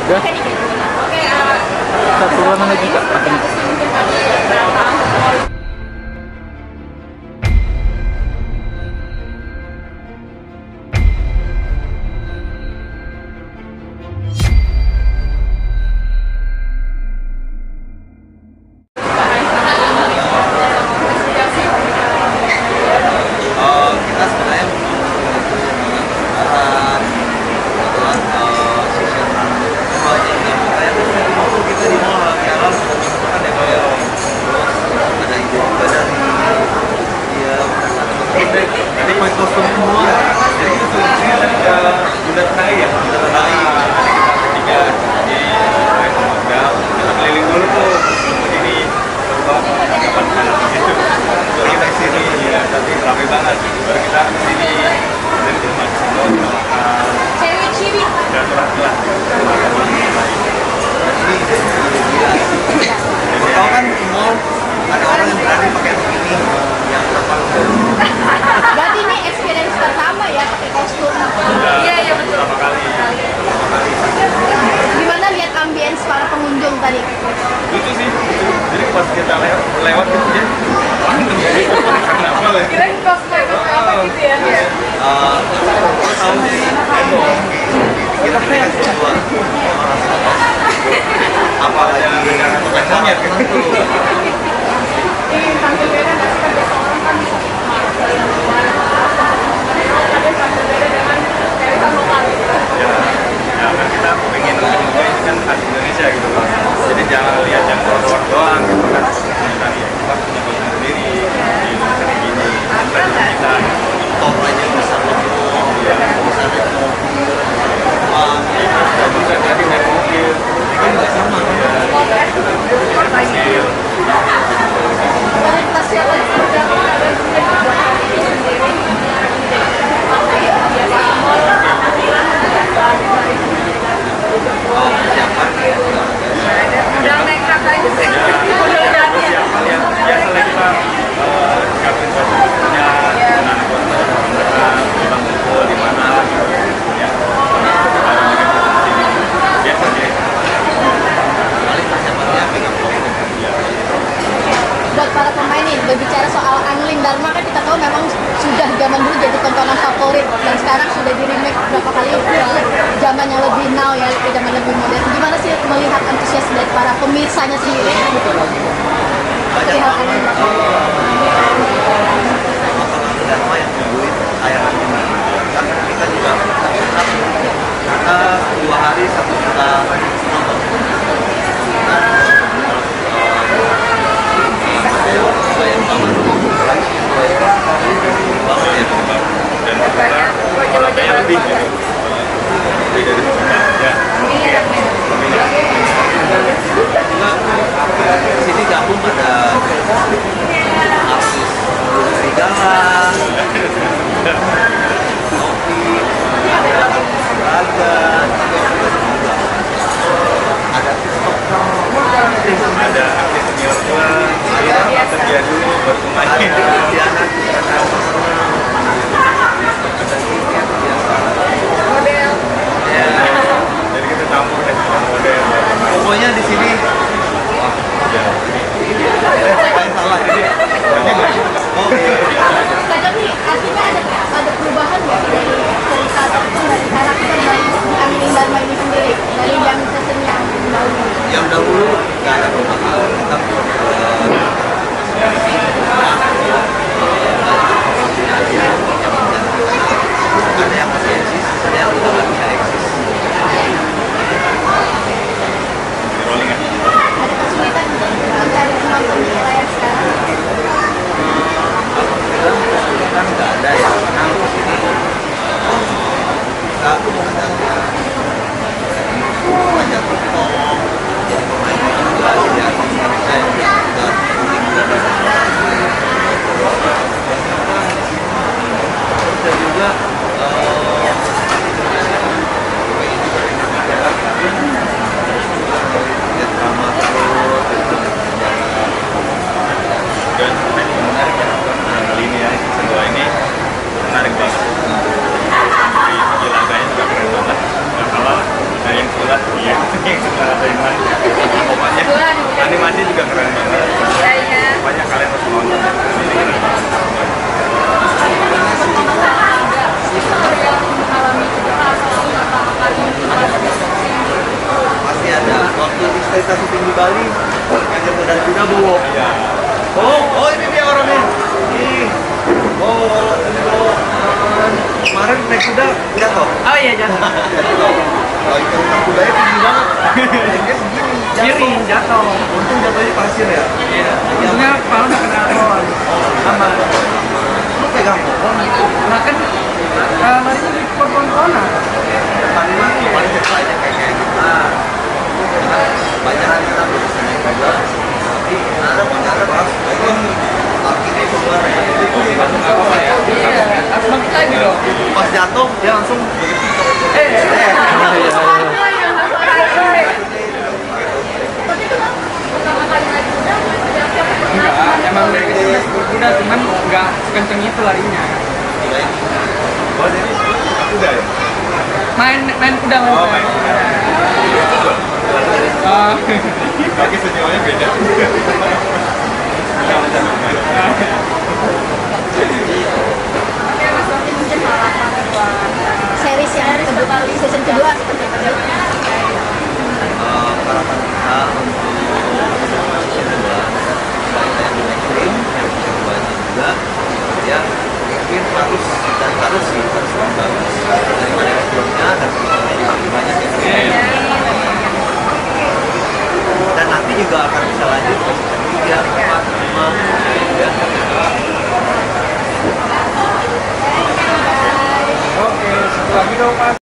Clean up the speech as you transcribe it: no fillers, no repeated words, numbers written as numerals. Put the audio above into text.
Udah. Oke, Satu ruangan lagi Kak. Makan. Kita sebenarnya kita di mall sekarang kan ada kayak ada ide juga dari dia Jadi main kostum semua. Jadi itu solusinya ada bulat tai ya. Bulat tai. Ketiga di main modal. Kita keliling dulu tuh. Begini. Coba kapan gitu. Baru kita kesini ya. Tapi ramai banget. Baru kita kesini. Dan itu masih kita makan. cewek-cewek. Dan lah. Kau kan di mall ada orang yang berani pakai begini yang terlalu Berarti ini experience pertama ya pakai kostum. Iya, iya betul. Pertama kali. Gimana lihat ambience para pengunjung tadi? Lucu sih. Jadi pas kita lewat gitu ya. Kenapa lah? Kirain cosplay apa gitu ya? kau tahu sih kita pengen berdua apalagi Levelnya kan. Ingin tampil beda nggak sih kan biasa orang kan bisa tapi tampil beda dengan kayak lokal gitu. Ya kan kita pengen juga ini kan khas Indonesia gitu kan. Jadi jangan lihat yang luar doang gitu kan. Kita ya kita punya kostum sendiri di Indonesia kayak gini. Kita top aja besar logo ya bisa naik mobil uang bagus kan tadi naik mobil. kan nggak sama Mobil. Orientasi apa sendiri. persiapan Udah nekat aja sih. Persiapan yang biasanya kita siapin kostumnya, anak kita ngumpul di mana gitu ya. Biasa deh. paling persiapannya pegang mobil Buat para pemain nih, berbicara soal Angling Dharma kan kita tahu memang sudah zaman dulu jadi tontonan favorit dan sekarang sudah di remake berapa kali ke zaman yang lebih now ya, ke zaman lebih modern. Gimana sih melihat antusias dari para pemirsanya sendiri? Perihal Angling Dharma. Dharma yang nungguin tayangan gimana karena kita juga kita 2 hari 1 juta nonton sayang banget banget ya Dan kita harganya lebih gitu. Lebih dari sejuta ya. di sini gabung ada artis serigala Novi ada Raga ada TikToker Ada artis senior gua, saya kerja dulu baru ada main. Diana ada tiket biasa Model. ya Jadi kita campur deh sama model. pokoknya di sini apa yang salah ini oh Kadang nih artinya ada perubahan nggak sih dari cerita ataupun dari karakter dari Angling Dharma ini sendiri dari yang season yang dahulu? yang dahulu nggak ada perubahan tapi ada yang masih eksis ada yang udah nggak bisa eksis Di rolling ya. Ada kesulitan mencari penonton di layar sekarang? kesulitan nggak ada ya karena di sini Iya, setelah ada yang lain. Pokoknya animasi juga keren banget. Banyak kalian harus nonton. Ini keren banget. Pasti ada waktu kita syuting di Bali yang jatuh dari kuda bawa. Iya. Oh ini dia orangnya. Ih. Oh ini bawa. Kemarin naik kuda jatuh. Oh iya jatuh. Oh itu tentang kudanya tinggi banget. Dia segini. Kiri jatuh. Untung jatuhnya pasir ya. Iya. Untungnya kepala udah kena pohon. Aman. Lu pegang pohon. Nah kan larinya di pohon-pohonan. Paling paling ceritanya kayak gitu. Banyak hal kita bisa naik kuda. Tapi ada pas kakinya keluar. Harus bangkit lagi dong. Pas jatuh dia langsung Enggak, emang dari kecil udah cuman nggak kenceng itu larinya. Oh, jadi udah ya? Main kuda Oh, main kuda. Oh. Kaki sejauhnya beda. Series yang kedua, season kedua seperti apa? harapan kita untuk kedua kita yang ekstrim yang keduanya juga ya mungkin harus sih harus bagus daripada yang sebelumnya dan